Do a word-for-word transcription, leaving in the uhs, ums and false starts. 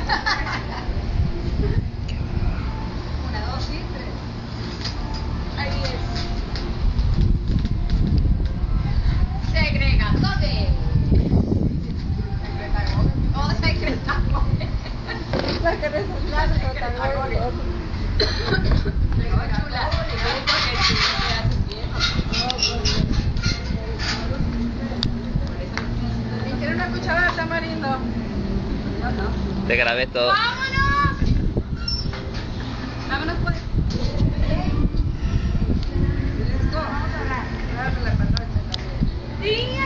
Una, dos y tres. Ahí es. Segregadote. Oh, segregadote. La que resulta segregadote. Llegó chula. ¿Quiere una cucharada de tamarindo? No, no. Te grabé todo. ¡Vámonos! Vámonos pues. Vamos a hablar. Vamos a la panocha también. ¡Sí!